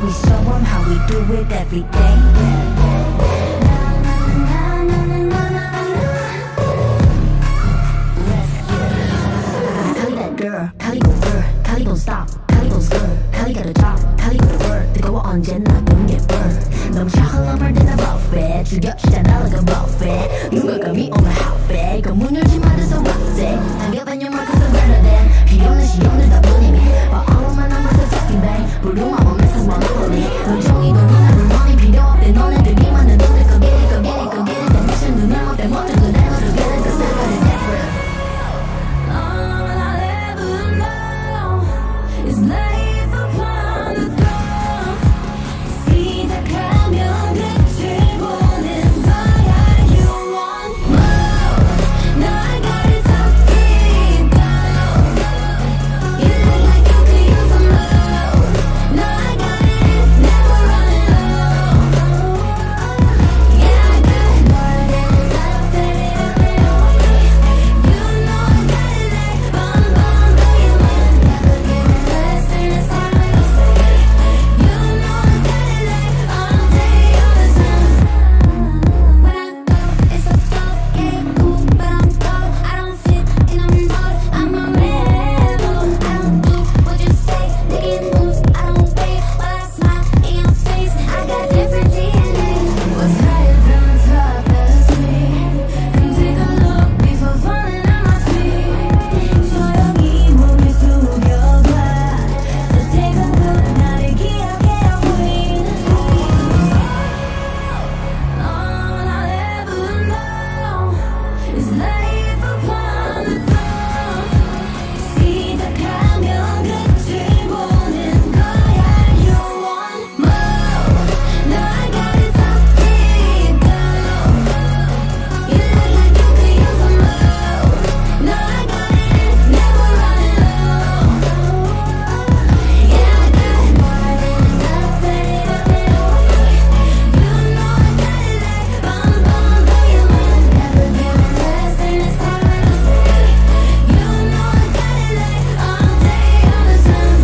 we show them how we do it every day. Kali that girl, Kali gon' girl, Kali gon' stop, Kali gon' skirt, Kali got a job, Kali got a word. 뜨거워 언제나 don't get burned. 너무 샤클러mer than a buffet. 죽여주잖아 like a buffet. 누가 감히 on my outfit. 그 문 열지 말아서 왁제. 당겨반 your mark 'cause I'm better than. 필요없는 시험들 다 보내미. But all of my numbers are fucking bang. 부르마 뭐 message monopoly. 온종일 돈이나 물건이 필요 없대. 너네들이 많은 돈들 go get it, go get it, go get it. 내 미션 눈을 못 떼, 못 들고 내 너를 get it 'cause I got it different. All I'll ever know is life upon the throne. 시작하면 끝을 보는 거야. You want more? No, I got it so deep down. You look like you could use some love. No, I got it, never running low. Yeah, I got more than enough, baby, you know I got it like bum bum, though you might never give it less than it's how you say. You know I got it like all day, all the time. When I go, it's a thought, yeah, cool, but I'm cold. I don't fit in a mold, I'm a rebel. I don't do what you say, making moves, I don't wait while I smile in your face. I got different DNA. What's higher than the top, that's me. Come take a look before falling on my feet. 조용히 몸을 숙여봐. So take a look, 나를 기억해요, queen. All I'll ever know is life upon the throne. 시작하면 끝을 보는 거야. You want more? No, I got it so deep down. You look like you could use some love. No, I got it, never running low. Yeah, I got more than enough, baby, you know I got it like bum bum, though you might never give it less than it's how you say. You know I got it like all day, all the time.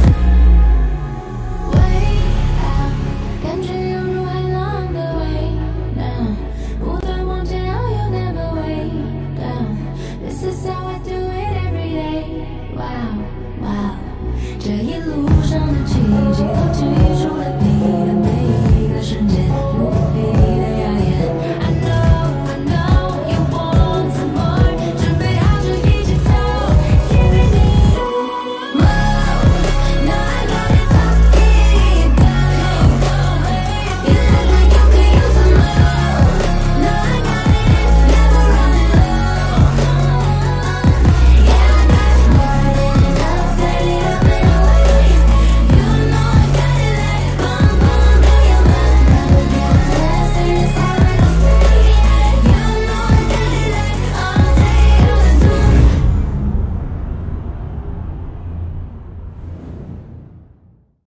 Way out, 感觉犹如海浪的way down. 不断往前，oh you never way down. This is how I do it every day. Wow, wow. 这一路上的奇迹都只有